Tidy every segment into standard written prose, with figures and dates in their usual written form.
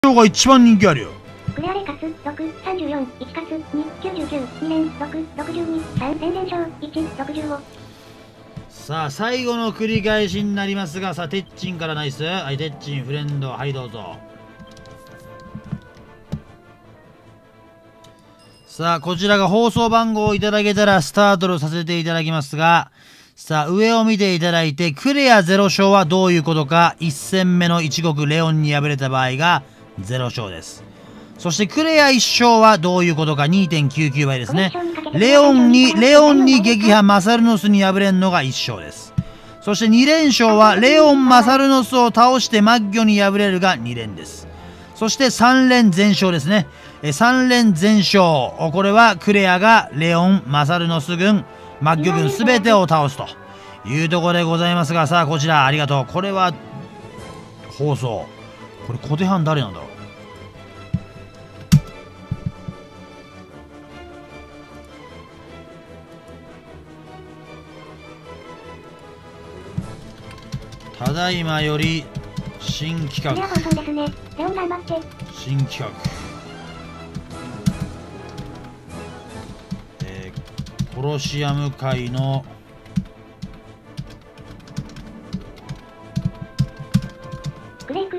が一番人気あるよ。 クレアレカス6、34、1カス2、99、2連6、62、3連連勝1、65。 さあ最後の繰り返しになりますが、さあてっちんからナイス。はい、てっちんフレンド、はいどうぞ。さあこちらが放送番号をいただけたらスタートさせていただきますが、さあ上を見ていただいて、クレア0勝はどういうことか。1戦目の一国レオンに敗れた場合が0勝です。そしてクレア1勝はどういうことか。 2.99 倍ですね。レオンに撃破マサルノスに敗れるのが1勝です。そして2連勝はレオンマサルノスを倒してマッギョに敗れるが2連です。そして3連全勝ですね。3連全勝、これはクレアがレオンマサルノス軍マッギョ軍すべてを倒すというところでございますが、さあこちらありがとう。これは放送、これ小手半誰なんだろう。ただいまより新企画、新企画、コロシアム界のクレイク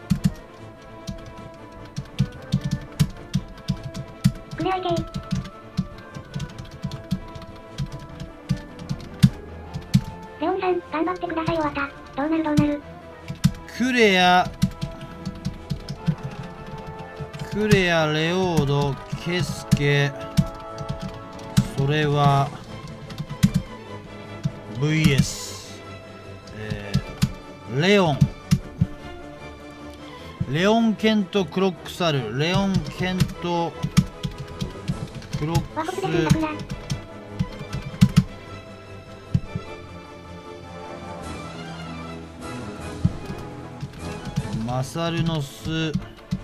クレアイケイレオンさん頑張ってください。終わった。どうなるどうなる。 クレアレオードケスケ、それは VS、レオンケントクロックサル、レオンケントクロックスマサルノス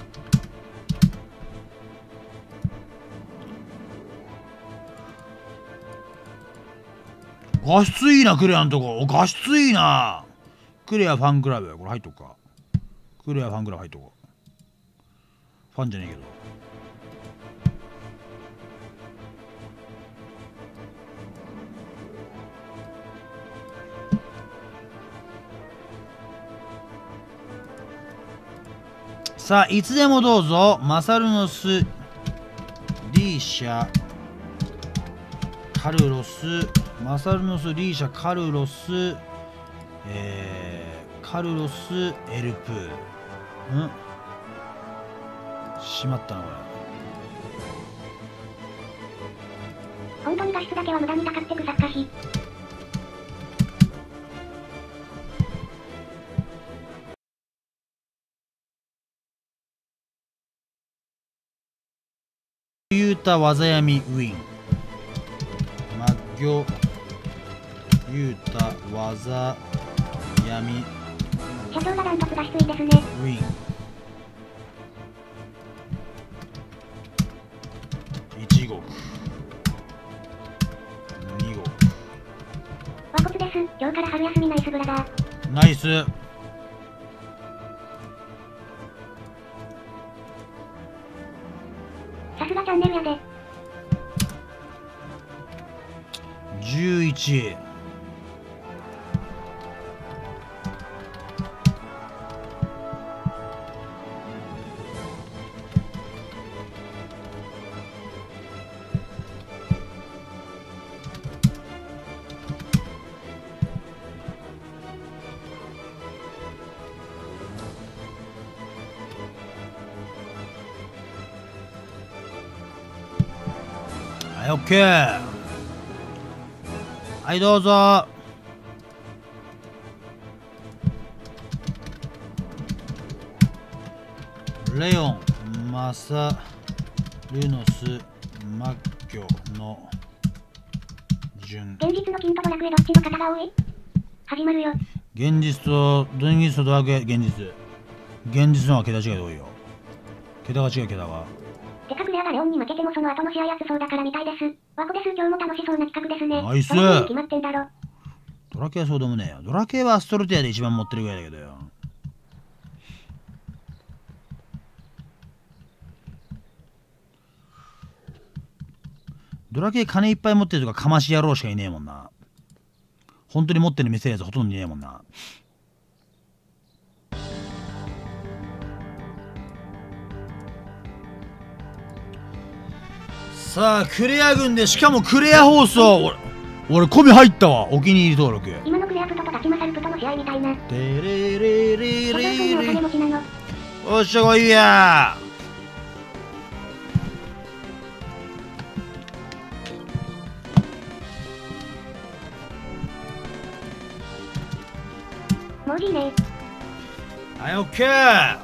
画質いいな。クレアのとこ画質いいな。クレアファンクラブ、これ入っとくか。クレアファンクラブ入っとこう。ファンじゃねえけど。さあいつでもどうぞ。マサルノス、リーシャ、カルロス、マサルノス、リーシャ、カルロス、カルロス、エルプー。しまったなこれ。 本当に画質だけは無駄に高くてくさっかし。 ユータ技闇ウィン、マッギョユータ技闇社長がダントツが低いですね。 ウィン1国2国和骨です。今日から春休みナイスブラザー。 ナイス。 さすがチャンネルやで。 11。はい、オッケー。はい、どうぞ。レオン、マサルノス、マッギョの順。 現実の金とドラクエどっちの方が多い？始まるよ。 現実とドラクエ、現実の方が桁違いで多いよ。桁が違う、桁が。 てかクレアがレオンに負けてもその後の試合熱そうだから見たいです。ワコです。今日も楽しそうな企画ですね。 ナイス。 ドラクエに決まってんだろ。 ドラケはそうでもねえよ。ドラケはアストルティアで一番持ってるぐらいだけどよ。 ドラ系金いっぱい持ってるとかかまし野郎しかいねえもんな。本当に持ってる店やつほとんどいねえもんな。さあクレア軍で、しかもクレア放送、俺込み入ったわ。お気に入り登録。 今のクレアプトと立ちまさるプトの試合みたいな。 テレレレレレ。 お金持ちなの。 おっしゃこいや。 もういいね。 はい、オッケー。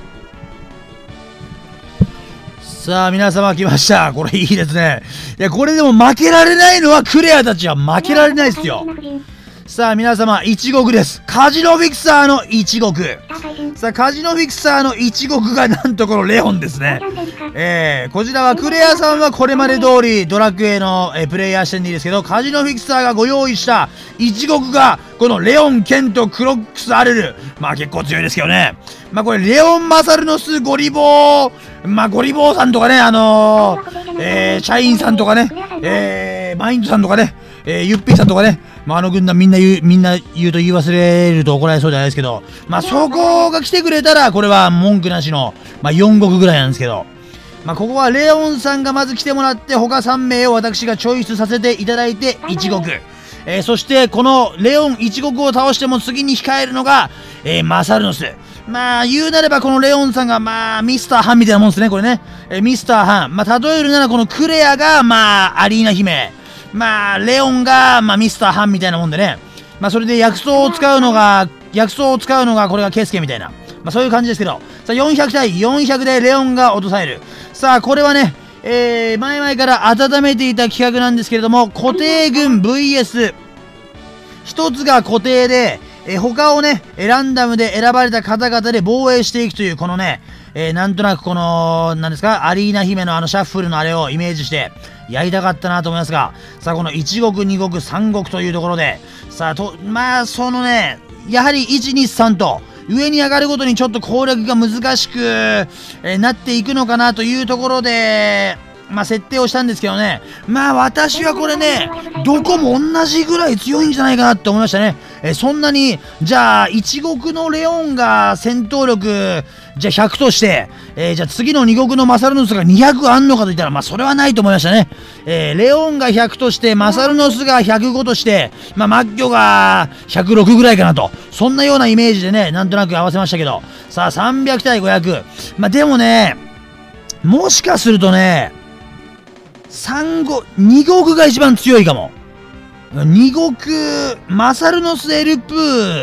さあ皆様来ました。これいいですね。いやこれでも負けられないのはクレアたちは負けられないですよ。さあ皆様1国です。カジノフィクサーの1国。さあカジノフィクサーの1国がなんとこのレオンですね。こちらはクレアさんはこれまで通りドラクエの、プレイヤー視点でいいですけど、カジノフィクサーがご用意した1国がこのレオン、ケント、クロックス、アレル。まあ結構強いですけどね。まあこれレオン、マサルノス、ゴリボー、まあゴリボーさんとかね、シャインさんとかね、マインドさんとかね、ユッピーさんとかね、まあ軍団みんな言うと言い忘れると怒られそうじゃないですけど、まあそこが来てくれたらこれは文句なしの、まあ4国ぐらいなんですけど、まあここはレオンさんがまず来てもらって、他3名を私がチョイスさせていただいて1国。そしてこのレオン1国を倒しても次に控えるのが、マサルノス。まあ言うなればこのレオンさんがまあミスターハンみたいなもんですね、これね。ミスターハン。まあ例えるならこのクレアがまあアリーナ姫。まあレオンがまあミスターハンみたいなもんでね。まあそれで薬草を使うのがこれがケスケみたいな。まあそういう感じですけど。さあ400対400でレオンが落とされる。さあこれはね、前々から温めていた企画なんですけれども、固定軍 VS 一つが固定で、他をね、ランダムで選ばれた方々で防衛していくという、このね、なんとなくこの、なんですか、アリーナ姫のシャッフルのあれをイメージしてやりたかったなと思いますが、さあこの1国、2国、3国というところで、さあまあそのね、やはり1、2、3と、上に上がるごとにちょっと攻略が難しく、なっていくのかなというところで、まあ設定をしたんですけどね。まあ私はこれね、どこも同じぐらい強いんじゃないかなって思いましたね。そんなに、じゃあ1国のレオンが戦闘力、じゃあ100として、じゃあ次の2国のマサルノスが200あんのかと言ったら、まあそれはないと思いましたね。レオンが100として、マサルノスが105として、まあマッキョが106ぐらいかなと。そんなようなイメージでね、なんとなく合わせましたけど。さあ300対500。まあでもね、もしかするとね、2国が一番強いかも。2国、マサルノスエルプ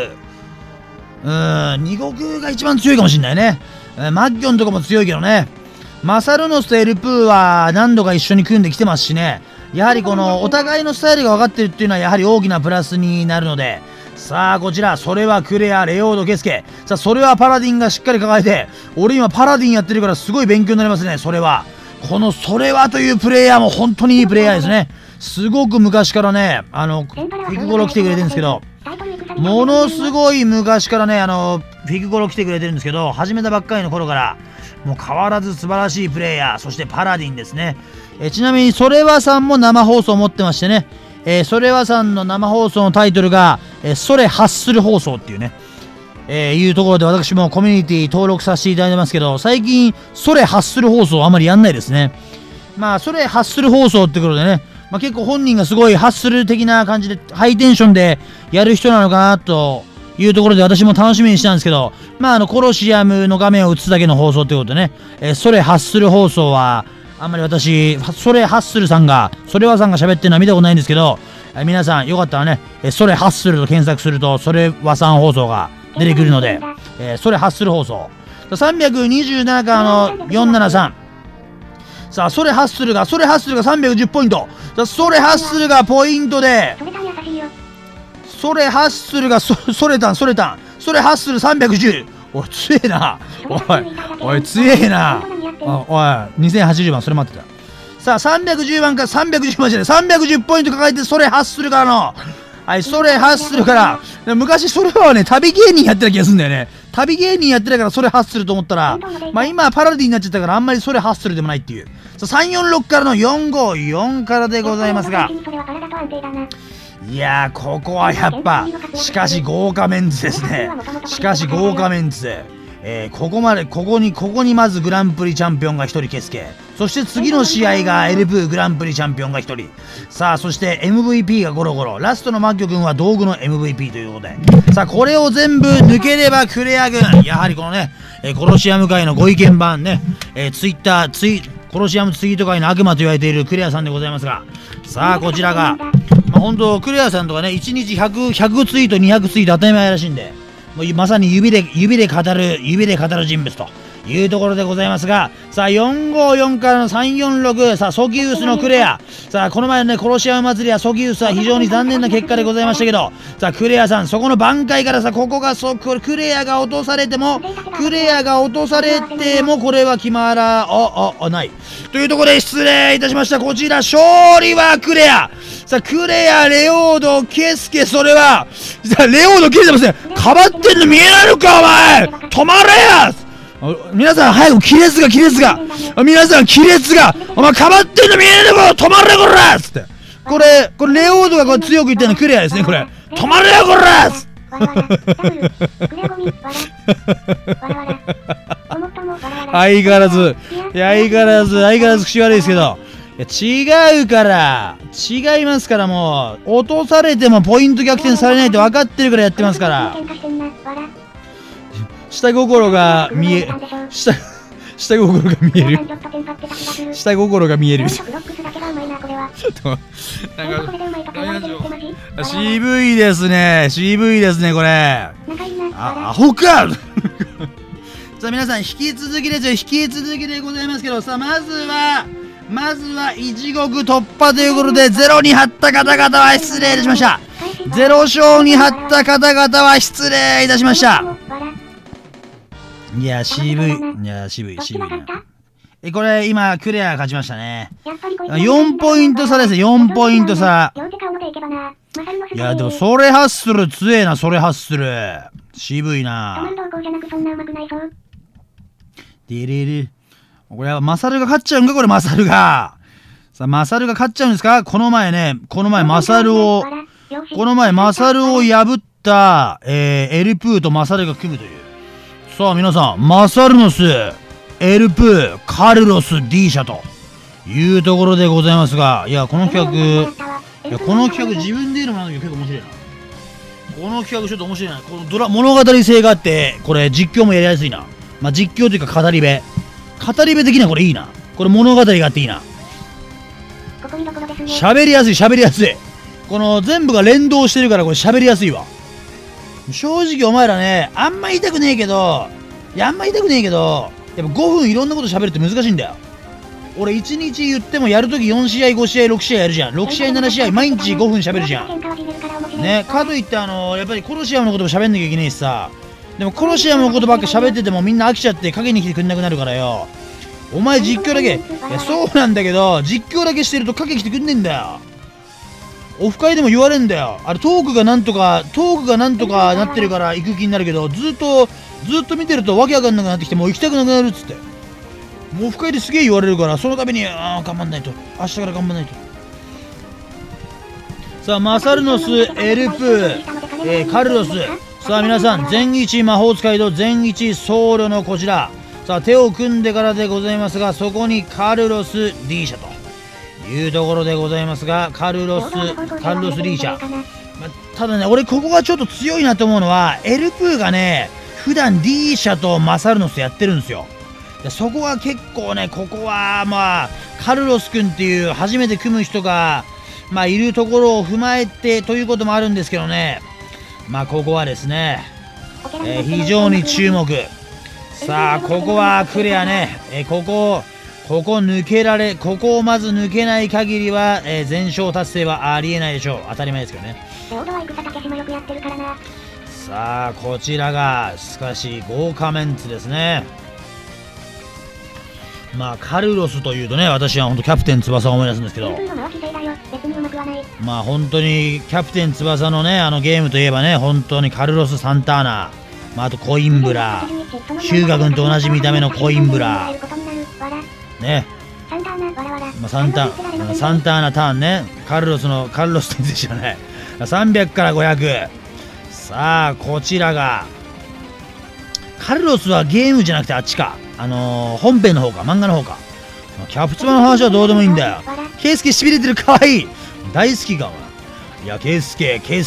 ー、2国が一番強いかもしんないね。マッキョンとかも強いけどね。マサルノスとエルプーは何度か一緒に組んできてますしね。やはりこのお互いのスタイルが分かってるっていうのはやはり大きなプラスになるので。さあこちら、それはクレア、レオード、ケスケ。さあそれはパラディンがしっかり抱えて、俺今パラディンやってるからすごい勉強になりますね、それは。このそれはというプレイヤーも本当にいいプレイヤーですね。すごく昔からね、フィグゴロ来てくれてるんですけど、ものすごい昔からね、フィグゴロ来てくれてるんですけど、始めたばっかりの頃から、もう変わらず素晴らしいプレイヤー、そしてパラディンですね。ちなみに、ソレワさんも生放送を持ってましてね、ソレワさんの生放送のタイトルが、ソレハッスル放送っていうね、いうところで私もコミュニティ登録させていただいてますけど、最近、ソレハッスル放送あまりやんないですね。まあ、ソレハッスル放送ってことでね、まあ、結構本人がすごいハッスル的な感じで、ハイテンションでやる人なのかなというところで私も楽しみにしたんですけど、まあ、コロシアムの画面を映すだけの放送ってことでね、ソレハッスル放送は、あんまり私、ソレハッスルさんが、ソレワさんが喋ってるのは見たことないんですけど、皆さんよかったらね、ソレハッスルと検索すると、ソレワさん放送が出てくるので、それハッスル放送。327からの473。さあ、それハッスルが310ポイント。それハッスルがポイントで、それハッスルがそれハッスル310。おい、強えな。おい、強えな。おい、2080番、それ待ってた。さあ、310番から310番じゃない。310ポイント抱えて、それハッスルからの、はい、それハッスルから、昔それはね、旅芸人やってた気がするんだよね。 旅芸人やってるからそれハッスルと思ったら、まあ今パロディになっちゃったからあんまりそれハッスルでもないっていう。さあ346からの454からでございますが、いやーここはやっぱしかし豪華メンツですね。しかし豪華メンツ。ここにまずグランプリチャンピオンが1人ケスケ、そして次の試合がエルプーグランプリチャンピオンが1人、さあそして MVP がゴロゴロ、ラストのマッキョ君は道具の MVP ということで、さあこれを全部抜ければクレア軍、やはりこのね、コロシアム界のご意見番ね、コロシアムツイート界の悪魔と言われているクレアさんでございますが、さあこちらが本当クレアさんとかね、1日100ツイート200ツイート当たり前らしいんで、もうまさに指で語る人物というところでございますが、さあ454からの346、さあソギウスのクレア、さあこの前のねコロシアム祭りはソギウスは非常に残念な結果でございましたけど、さあクレアさんそこの挽回からさ、ここがクレアが落とされてもこれは決まらないというところで失礼いたしました。こちら勝利はクレア。さあクレア、レオード、ケスケ、それはさあレオード切れてますね。かばってんの見えないのかお前、止まれや。皆さん早く亀裂が皆さん亀裂がお前かばってんの見えないのか、止まれこらっつって、これレオードがこれ強く言ってるのクレアですね。これ止まれよこらっつって相変わらず口悪いですけど、違うから違いますから、もう落とされてもポイント逆転されないと分かってるからやってますから、下心が見える下心が見えるちょっと渋いですねこれ、アホかさあ皆さん引き続きでございますけど、さあまずは一国突破ということで、ゼロに張った方々は失礼いたしました。ゼロ勝に張った方々は失礼いたしました。いや渋いな。これ今クレア勝ちましたね。4ポイント差です。4ポイント差。いやでもそれハッスル強えな。渋いな。これはマサルが勝っちゃうんか、これマサルが。さあマサルが勝っちゃうんですか。この前マサルを破ったエルプーとマサルが組むという。さあ皆さん、マサルノス、エルプー、カルロス、D 社というところでございますが、いやこの企画自分で言うのもなんだけど結構面白いな。この企画ちょっと面白いな。この物語性があって、これ実況もやりやすいな。まあ実況というか語り部的にはこれいいな。これ物語があっていいな。喋りやすい。この全部が連動してるからこれ喋りやすいわ。正直お前らね、あんま言いたくねえけど、やっぱ5分いろんなこと喋るって難しいんだよ。俺1日言ってもやるとき4試合5試合6試合やるじゃん。6試合7試合毎日5分喋るじゃんね。かといってやっぱりコロシアムのことも喋んなきゃいけねえしさ。でもコロシアムのことばっか喋っててもみんな飽きちゃって影に来てくんなくなるからよ。お前実況だけ、いやそうなんだけど実況だけしてると影来てくんねえんだよ。オフ会でも言われんだよ。あれトークがなんとかなってるから行く気になるけど、ずっと見てるとわけわかんなくなってきてもう行きたくなくなるっつって、もうオフ会ですげえ言われるから、そのために頑張んないと、明日から頑張んないと。さあマサルノス、エルプー、カルロス、さあ皆さん全一魔法使いと全一僧侶のこちら、さあ手を組んでからでございますが、そこにカルロス D 社というところでございますが、カルロス D 社、ただね俺ここがちょっと強いなと思うのは、エルプーがね普段 D 社とマサルノスやってるんですよ。そこは結構ね、ここはまあカルロス君っていう初めて組む人がいるところを踏まえてということもあるんですけどね、ここはですね、非常に注目。さあここはクレアね、ここをまず抜けない限りは、全勝達成はありえないでしょう。当たり前ですけどね。さあこちらがしかし豪華メンツですね。カルロスというとね、私は本当キャプテン翼を思い出すんですけど、本当にキャプテン翼のねゲームといえばね、本当にカルロス・サンターナ、 まあ、あとコインブラ、ヒューガ君と同じ見た目のコインブラ、ね、まあ、サンターナターンね、カルロス先生知らない。300から500。さあ、こちらが、カルロスはゲームじゃなくてあっちか。本編の方か、漫画の方か。キャプツバの話はどうでもいいんだよ。ケイスケしびれてる、かわいい。大好きか、お前。いや、ケイスケ旅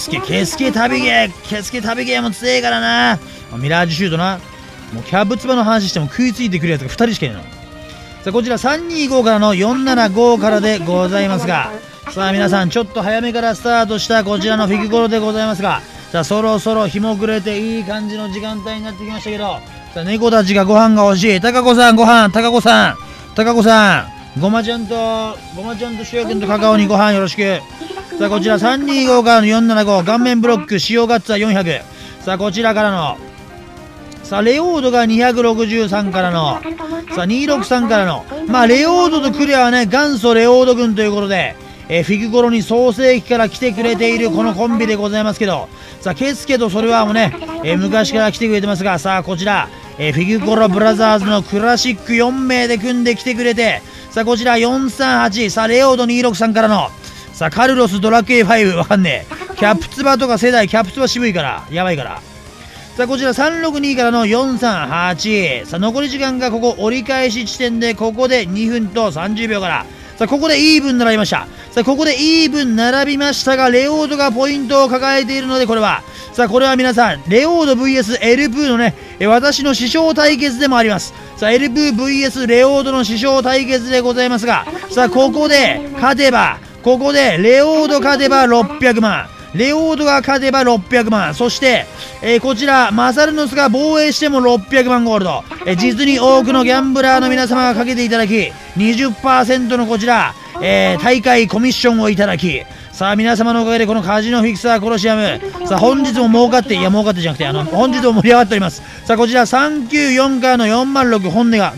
芸も強えからな。ミラージュシュートな。もうキャプツバの話しても食いついてくるやつが2人しかいないの。さあ、こちら325からの475からでございますが、さあ皆さんちょっと早めからスタートしたこちらのフィギュゴロでございますが、さあそろそろ日も暮れていい感じの時間帯になってきましたけど、さあ猫たちがご飯が欲しい。高子さんご飯、高子さんごまちゃんとしおくんとカカオにご飯よろしく。さあこちら325からの475顔面ブロック塩ガッツァ400。さあこちらからのさあレオードが263からのさあ263からのまあレオードとクレアはね元祖レオード軍ということで、フィギュゴロに創世期から来てくれているこのコンビでございますけど、さあケスケとそれはもうね、昔から来てくれてますが、さあこちら、フィギュゴロブラザーズのクラシック4名で組んできてくれて、さあこちら438、さあレオード263からのさあカルロスドラクエ5わかんねえ、キャプツバとか世代キャプツバ渋いからやばいから。さあこちら362からの438。さあ残り時間がここ折り返し地点でここで2分と30秒から。さあここでイーブン並びました。さあここでイーブン並びましたがレオードがポイントを抱えているのでこれは皆さんレオード VS エルプーのね私の師匠対決でもあります。さあエルプー VS レオードの師匠対決でございますが、さあここで勝てばレオード勝てば600万、レオードが勝てば600万、そして、こちらマサルノスが防衛しても600万ゴールド、実に多くのギャンブラーの皆様がかけていただき 20% のこちら、大会コミッションをいただき、さあ皆様のおかげでこのカジノフィクサーコロシアム、さあ本日も儲かってじゃなくて本日も盛り上がっております。さあこちら394からの406本音が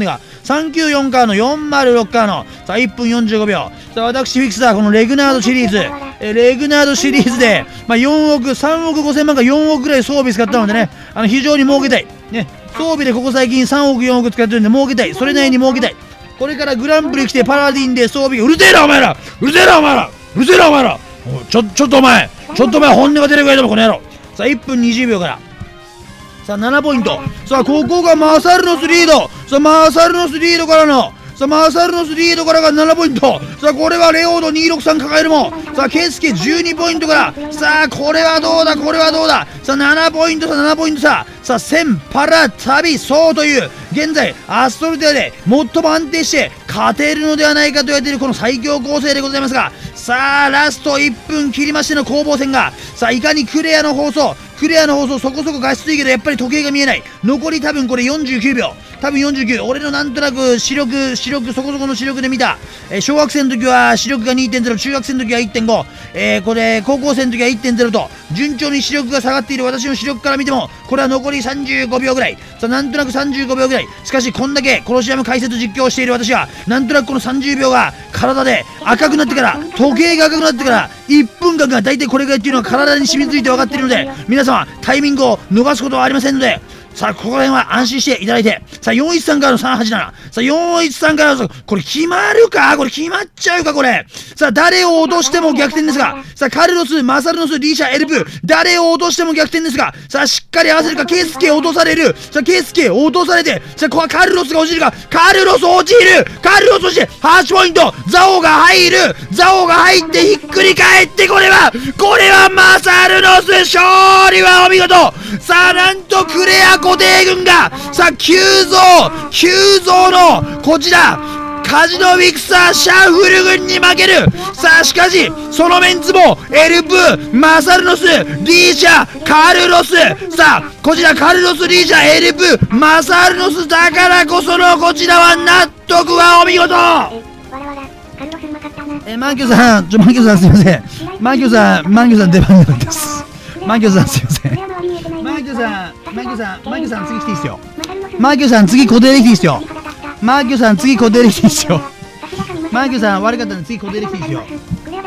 394からの406からのさあ1分45秒。さあ私フィクサーこのレグナードシリーズで、まあ、3億5000万か4億ぐらい装備使ったのでね、非常に儲けたいね。装備でここ最近3億4億使ってるんで儲けたい、それなりに儲けたい。これからグランプリ来てパラディンで装備がうるせえなお前らちょっとお前本音が出てくれともこの野郎。さあ1分20秒からさあ7ポイント。さあここがマサルノスリード。さあマサルノスリードからが7ポイント。さあこれはレオード263抱えるもん。さあケイスケ12ポイントから。さあこれはどうだ。さあ7ポイントさあ1000パラ旅そうという現在アストルティアで最も安定して勝てるのではないかと言われているこの最強構成でございますが、さあラスト1分切りましての攻防戦が、さあいかにクレアの放送そこそこ画質いいけどやっぱり時計が見えない。残り多分これ49秒、俺のなんとなく視力そこそこの視力で見た、小学生の時は視力が 2.0、 中学生の時は 1.5、これ高校生の時は 1.0 と順調に視力が下がっている私の視力から見てもこれは残り35秒ぐらい。さあなんとなく35秒ぐらい。しかしこんだけコロシアム解説実況をしている私はなんとなくこの30秒が体で赤くなってから時計が赤くなってから1分間が大体これぐらいっていうのが体に染みついて分かっているので、皆様タイミングを逃すことはありませんので、さあここら辺は安心していただいて、さあ413からの387、さあ413からのこれ決まるか、これ決まっちゃうかこれ。さあ誰を落としても逆転ですが、さあカルロス、マサルノス、リーシャ、エルプ誰を落としても逆転ですが、さあしっかり合わせるか。ケイスケ落とされる。さあケイスケ落とされて、さあここはカルロスが落ちるか。カルロス落ちて8ポイント。ザオが入ってひっくり返って、これはマサルノス勝利はお見事。さあなんとクレア固定軍がさあ急増のこちらカジノフィクサーシャッフル軍に負ける。さあしかしそのメンツもエルプ、マサルノス、リーシャ、カルロス。さあこちらカルロス、リーシャ、エルプ、マサルノスだからこそのこちらは納得はお見事。マンキョさんすいません。マンキョさん出番です。マンキョさんすいません。マンキョさん次来ていいっすよ。マンキョさん次固定できていいっすよ。マンキョさん悪かったんで次固定できていいっすよ。